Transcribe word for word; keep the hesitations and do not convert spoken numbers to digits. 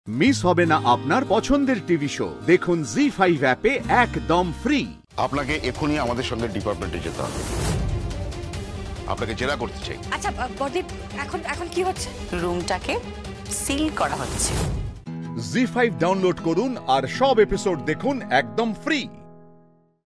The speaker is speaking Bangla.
মিস হবে না আপনার পছন্দের টিভি শো। দেখুন জি ফাইভ অ্যাপে একদম ফ্রি। আপনাকে এখনই আমাদের সঙ্গে ডিপার্টমেন্টে যেতে হবে, আপনাকে জেরা করতে চাই। আচ্ছা বর্দি, এখন এখন কি হচ্ছে? রুমটাকে সিল করা হচ্ছে। জি ফাইভ ডাউনলোড করুন আর সব এপিসোড দেখুন একদম ফ্রি।